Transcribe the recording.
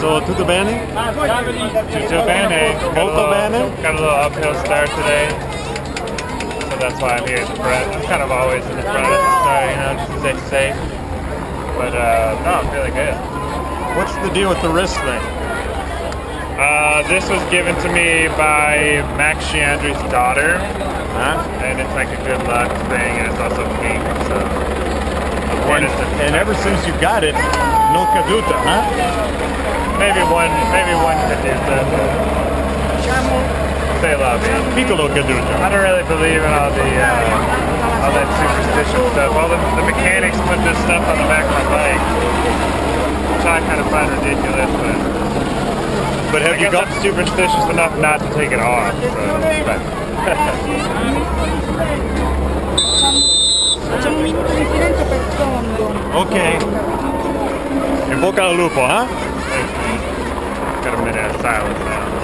So, tutto bene? Tutto bene. Molto bene? Got a little uphill start today, so that's why I'm here at the front. I'm kind of always in the front at the start, you know, just to stay safe. But no, I'm really good. What's the deal with the wrist thing? This was given to me by Max Chiandri's daughter, Huh? and it's like a good luck thing, and it's also pink, so. And ever since you got it, no caduta, huh? Maybe one caduta. Say love me. Piccolo caduta. I don't really believe in all that superstition stuff. All the mechanics put this stuff on the back of my bike, which I kind of find ridiculous, but have you got I'm superstitious enough not to take it off. Facciamo un minuto di silenzio per fondo. Ok. In bocca al lupo, huh? Got a minute of silence now.